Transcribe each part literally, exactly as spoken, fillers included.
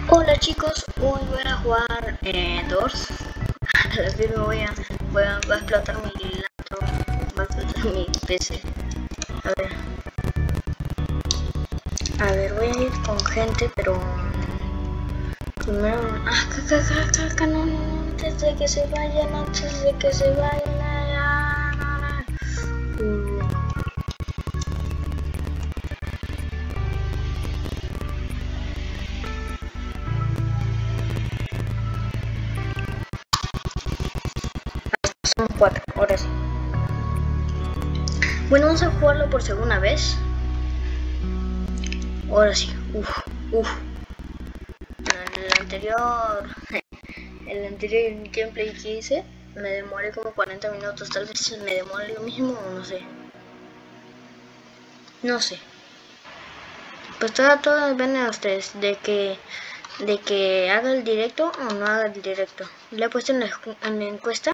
Hola chicos, hoy voy a jugar eh, Doors. A la firme voy a, voy a, va a explotar mi laptop, va a explotar mi P C. A ver, a ver, voy a ir con gente, pero primero, ah, acá, acá, acá, acá, acá, no, no, no, antes de que se vayan, antes de que se vayan, ah, no, no. Uh. Son cuatro, ahora sí. Bueno, vamos a jugarlo por segunda vez. Ahora sí, uff, uff. El anterior, el anterior gameplay que hice, me demoré como cuarenta minutos. Tal vez me demore lo mismo o no sé. No sé. Pues todo, todo depende de ustedes, de que, de que haga el directo o no haga el directo. Le he puesto en la, en la encuesta.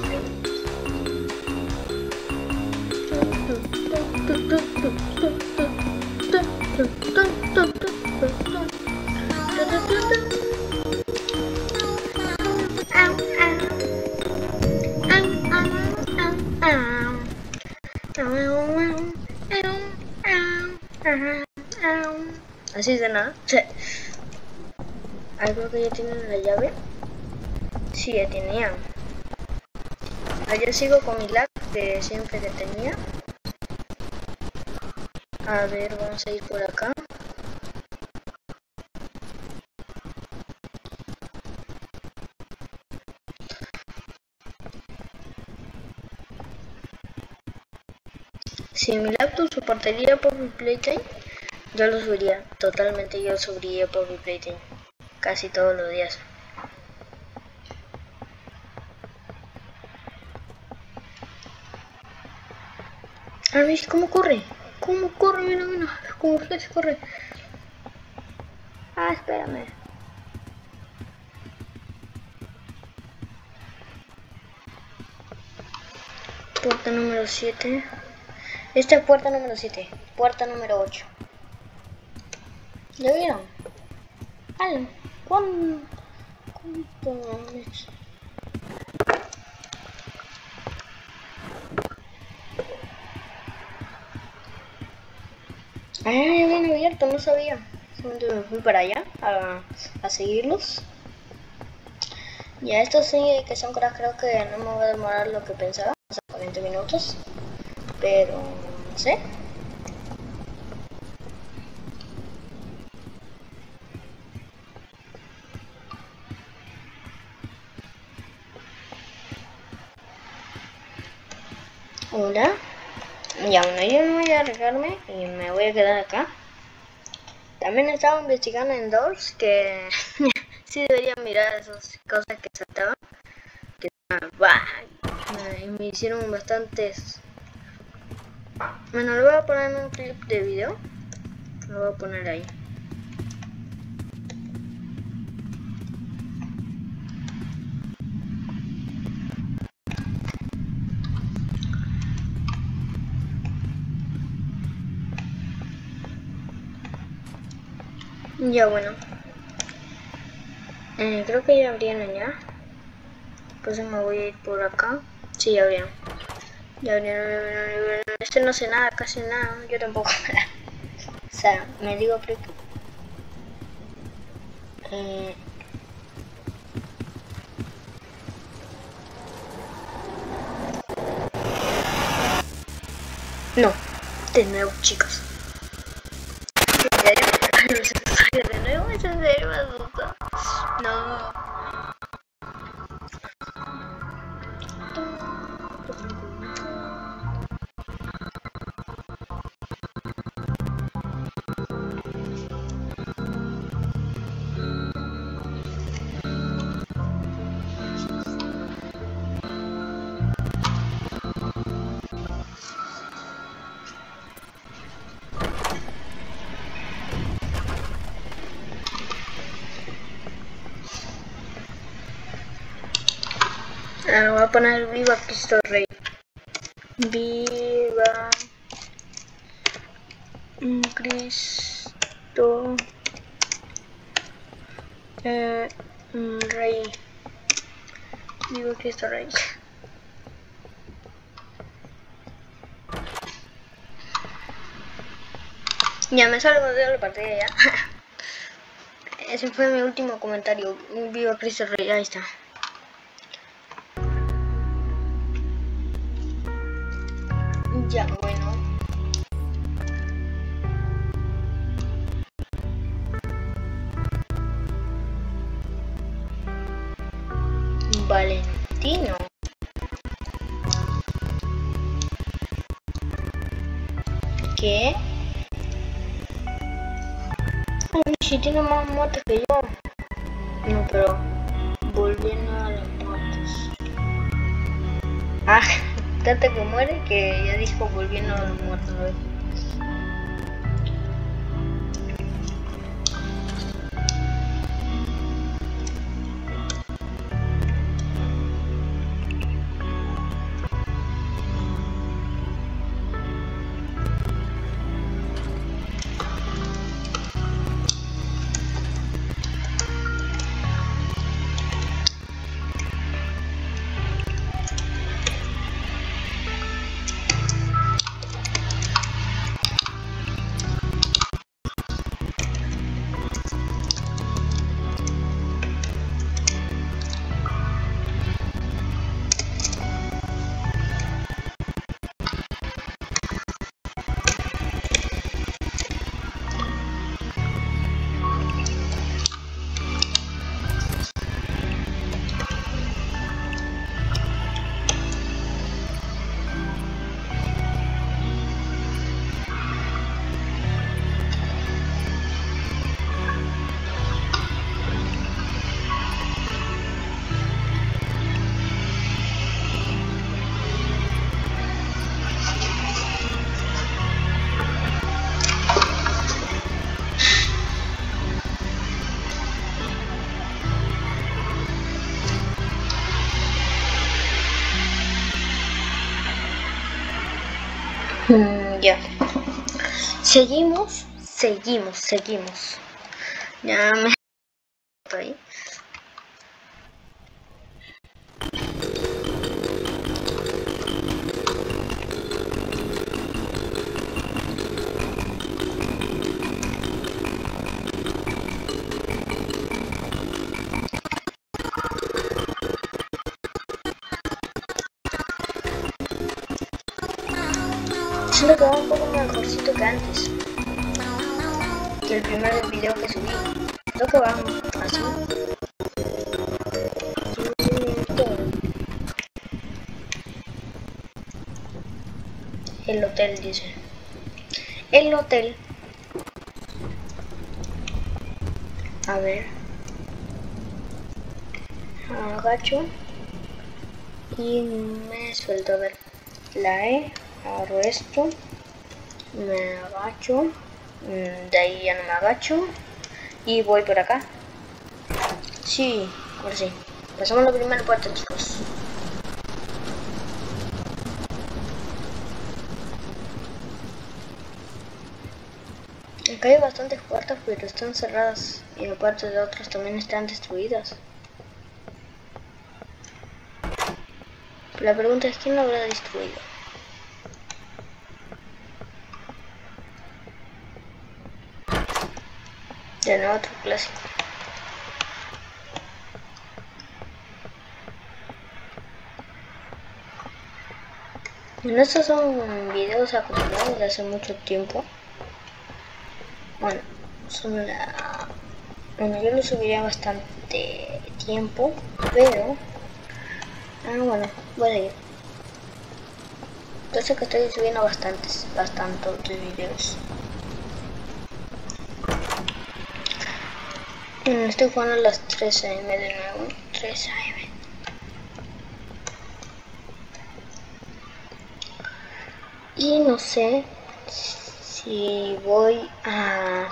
Así de nada. Algo que ya tienen la llave. Sí, ya tenían. Ayer sigo con mi lag que siempre que tenía. A ver, vamos a ir por acá. Si mi laptop soportaría Poppy Playtime, yo lo subiría. Totalmente yo subiría Poppy Playtime. Casi todos los días. A ver, ¿cómo corre? ¿Cómo corre? Mira, mira. Como Flex corre. Ah, espérame. Puerta número siete. Esta es puerta número siete. Puerta número ocho. ¿Ya vieron? Vale. ¿Cuánto? ¿Cuánto es? Ah, ya habían abierto, no sabía. Solamente me fui para allá a, a seguirlos. Ya estos sí que son cracks, creo que no me va a demorar lo que pensaba, o sea, cuarenta minutos. Pero no sé. Hola. Ya, bueno, yo me voy a arriesgarme y me voy a quedar acá. También estaba investigando en Doors que sí debería mirar esas cosas que saltaban. Que bah, me, me hicieron bastantes. Bueno, lo voy a poner en un clip de video. Lo voy a poner ahí. Ya bueno. Eh, creo que ya abrieron ya. Pues me voy a ir por acá. Sí, ya abrieron. Ya abrieron. Este no sé nada, casi nada. Yo tampoco. O sea, me digo clic. Eh... No, de nuevo, chicos. ¿En serio? ¿De nuevo? ¿Es en serio? Me asusta. No. Ah, voy a poner Viva Cristo Rey. Viva Cristo Eh, mm, Rey. Digo que está Rey. Ya me salgo de la partida ya. Ese fue mi último comentario. Viva Cristo Rey, ahí está. Ya, bueno. Valentino. ¿Qué? Ay, si tiene más muertes que yo. No, pero volviendo a las muertes. Ah, tanto que muere que ya dijo volviendo a los muertos. Mm, ya. Seguimos, seguimos, seguimos. Ya me estoy. Siento que va un poco mejorcito que antes. Que el primer video que subí. Creo que va así. El hotel dice. El hotel. A ver. Agacho. Y me suelto. A ver. La E. Agarro esto. Me agacho. De ahí ya no me agacho. Y voy por acá. Sí, ahora sí. Pasamos la primera puerta, chicos. Acá hay bastantes puertas, pero están cerradas. Y aparte de otras también están destruidas. La pregunta es, ¿quién lo habrá destruido? De nuevo otro clásico. Bueno, estos son videos acumulados de hace mucho tiempo. Bueno, son la... Bueno, yo lo subiría bastante tiempo, pero... Ah, bueno, voy a seguir. Entonces que estoy subiendo bastantes, bastantes videos. Estoy jugando a las tres a eme de nuevo. tres a eme. Y no sé si voy a,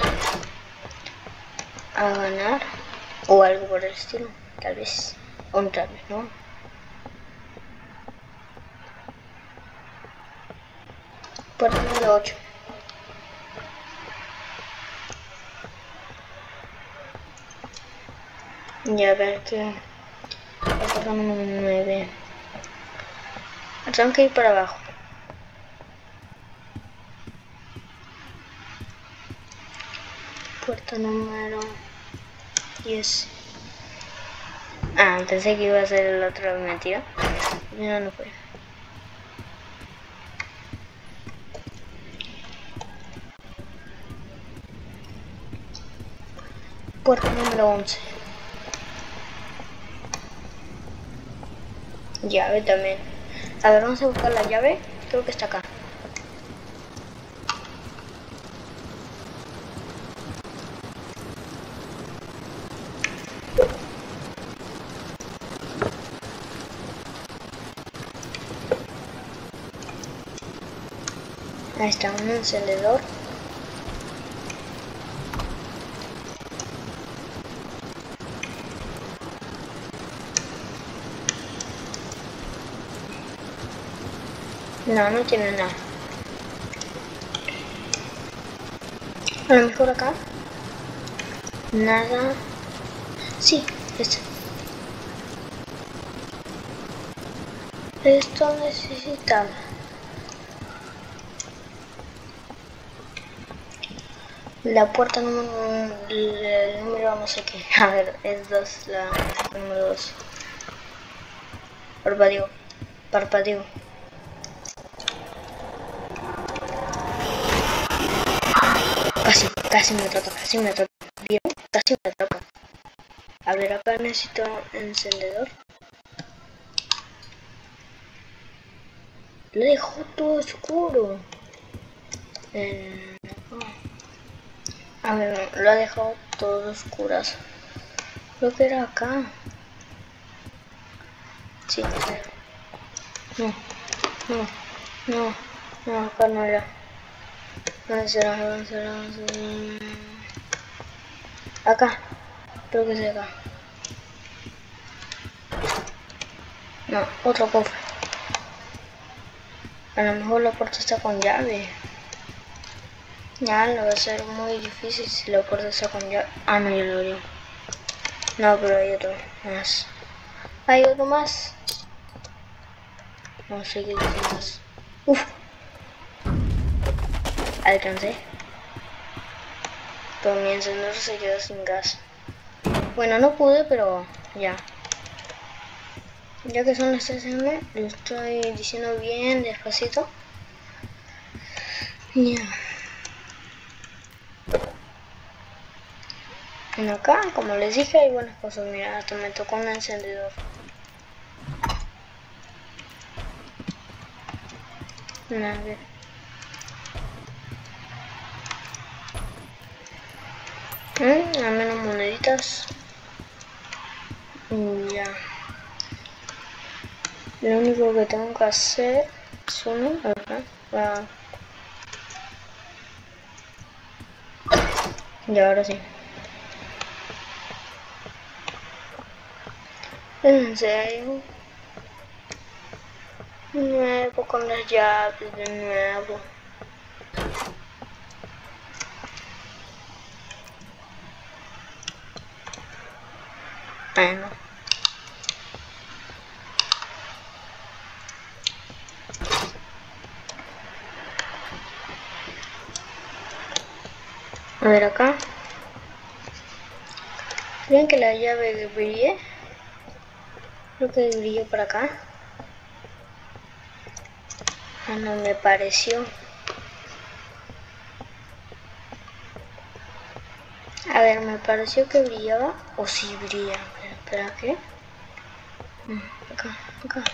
a ganar o algo por el estilo. Tal vez. O tal vez no. Puerta número ocho. Ya ver que la puerta número nueve. Tengo que ir para abajo. Puerta número diez. Ah, pensé que iba a ser el otro, mentira. No, no fue. Puerta número once. Llave también. A ver, vamos a buscar la llave. Creo que está acá. Ahí está, un encendedor. No, no tiene nada. A lo mejor acá. Nada. Sí, este. Esto necesitaba. La puerta número, el número no sé qué. A ver, es dos, la número dos. Parpadeo, parpadeo. Casi, casi me toca, casi me toca. ¿Vieron? Casi me toca. A ver, acá necesito encendedor. Lo dejó todo oscuro. Eh, a ver, lo ha dejado todo oscuras. Creo que era acá. Sí. No, no, no, no, acá no era. ¿Dónde será? ¿Dónde será? ¿Dónde será? Acá. Creo que es acá. No, otro cofre. A lo mejor la puerta está con llave. Ya, lo va a ser muy difícil si la puerta está con llave. Ah, no, ya lo abrió. No, pero hay otro más. Hay otro más. No sé qué dice más. Uf. Alcancé. Pero mi encendedor se quedó sin gas. Bueno, no pude, pero ya. Ya que son las tres eme, lo estoy diciendo bien despacito. Ya. En acá, como les dije, hay buenas cosas. Mira, hasta me tocó un encendedor. A ver. Mm, a menos moneditas. Ya. Lo único que tengo que hacer es uno. Acá. Va. Y ahora sí. En serio. Nuevo con las llaves de nuevo. Bueno. A ver acá. ¿Ven que la llave brille? Creo que brilló para acá. Ah, no me pareció. A ver, me pareció que brillaba. O si brilla. Espera, espera, ¿qué? Acá, acá.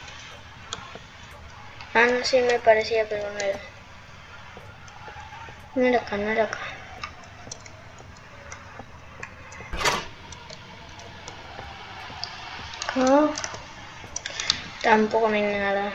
Ah, no, sí me parecía, pero no era. No era acá, no era acá. Acá. Tampoco no hay nada.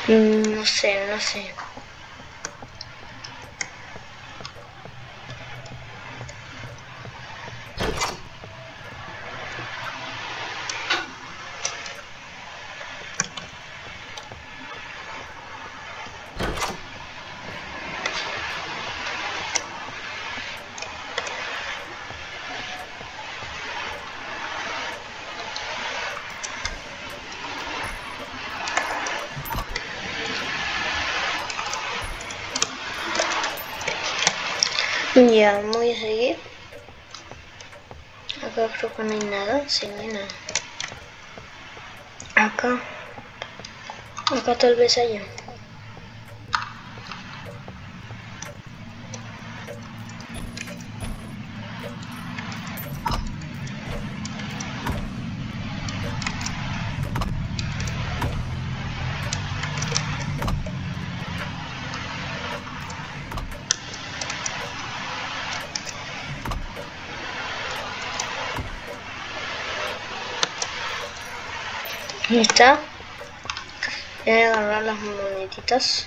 Mm, no sé, no sé. Ya, voy a seguir. Acá creo que no hay nada. Sí, no hay nada. Acá. Acá tal vez haya. Ahí está. Voy a agarrar las moneditas.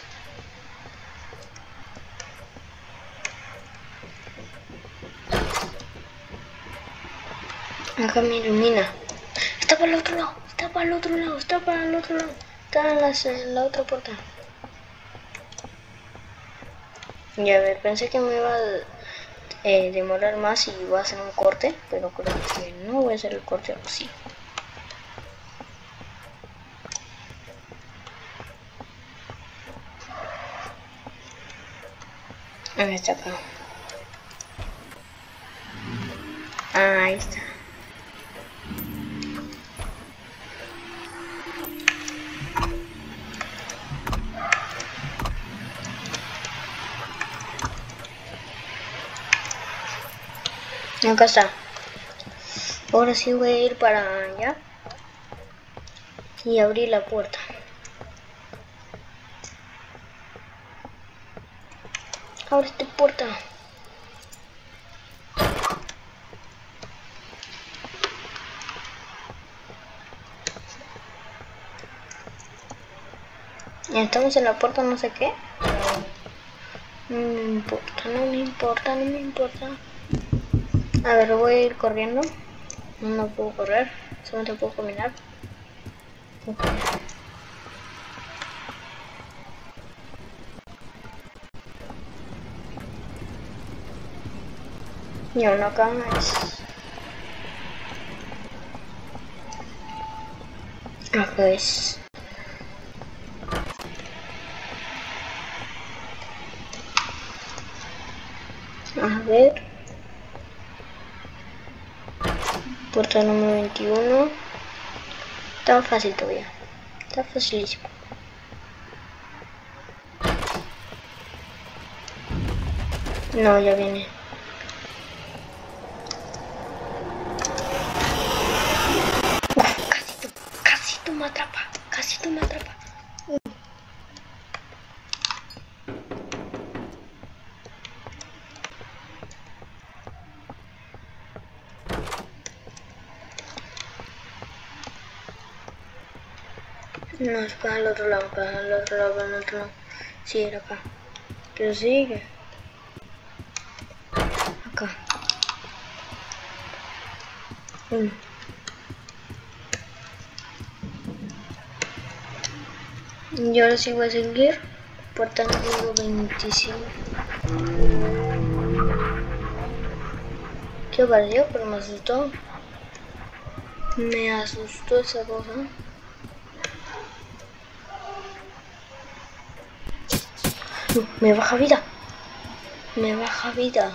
Acá me ilumina. Está para el otro lado. Está para el otro lado. Está para el otro lado. Está en, las, en la otra puerta. Ya ver, pensé que me iba a eh, demorar más y iba a hacer un corte, pero creo que no voy a hacer el corte o sí. Ahí está acá. Ah, ahí está. Acá está. Ahora sí voy a ir para allá y abrir la puerta. Abre esta puerta. Estamos en la puerta no sé qué. No me importa, no me importa, no me importa. A ver, voy a ir corriendo. No, no puedo correr, solamente puedo caminar. Okay. Y uno acá es... Acá es... A ver... Puerta número veintiuno. Está fácil todavía. Está facilísimo. No, ya viene. Uf, casi tú, casi tú me atrapa, casi tú me atrapa. Uh. No, es para el otro lado, para el otro lado, para el otro lado. Sí, era acá. Pero sigue. Acá. Uno. Y ahora sí voy a seguir. Puerta número veinticinco. ¿Qué pareció? Pero me asustó. Me asustó esa cosa. Me baja vida. Me baja vida.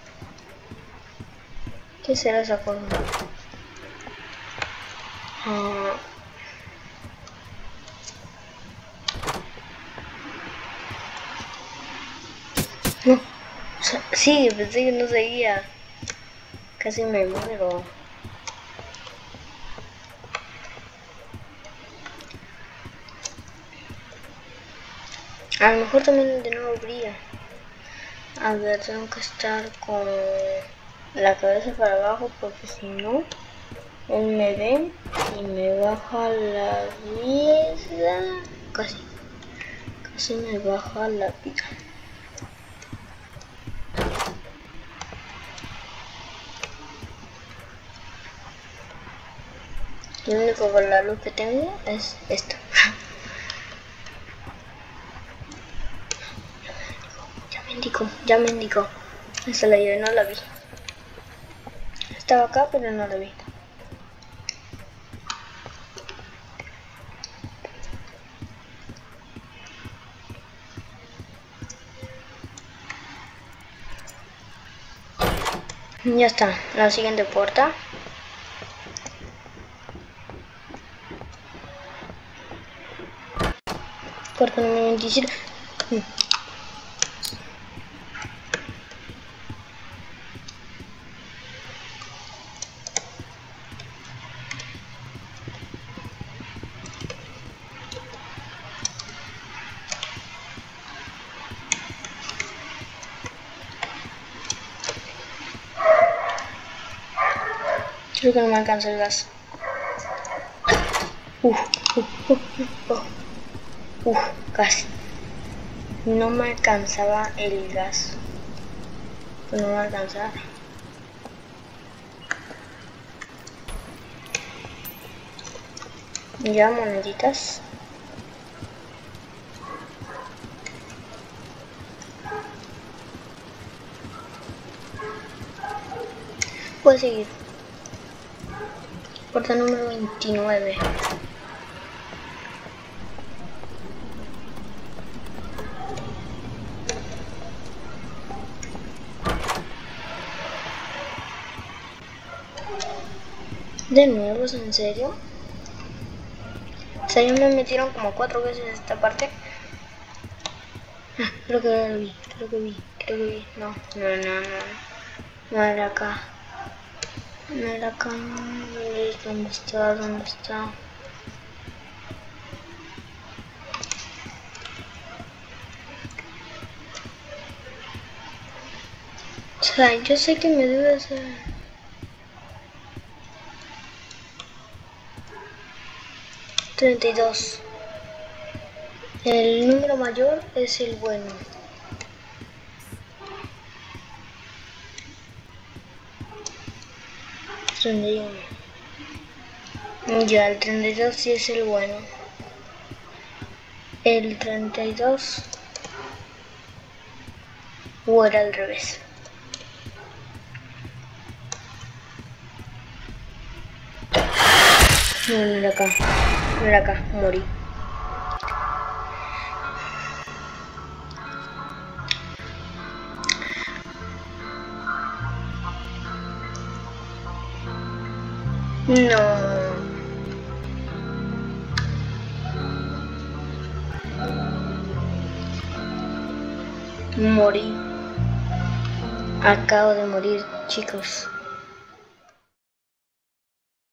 ¿Qué será esa cosa? Ah. No. Sí, pensé que no seguía. Casi me muero. A lo mejor también de nuevo brilla. A ver, tengo que estar con la cabeza para abajo porque si no, él me ve y me baja la vida. Casi. se me baja la vida. Lo único con la luz que tengo es esto. Ya me indicó, ya me indicó. Esa la llevé, no la vi. Estaba acá, pero no la vi. Ya está, la siguiente puerta. Puerta número veintisiete. Creo que no me alcanza el gas. Uf, uf, uf, uf, uf, casi. No me alcanzaba el gas. No me alcanzaba. Ya, moneditas. Puedo seguir. Puerta número veintinueve. De nuevo, ¿en serio? O sea, ya me metieron como cuatro veces en esta parte. Ah, creo que lo vi, creo que vi, creo que vi. No, no, no, no. No era acá. No era acá. ¿Dónde está? ¿Dónde está? O sea, yo sé que me debe ser... treinta y dos. El número mayor es el bueno. treinta y uno. Ya, el treinta y dos sí es el bueno. El treinta y dos. O era al revés. No, no era acá. No era acá. Morí. No. Morí. Acabo de morir, chicos.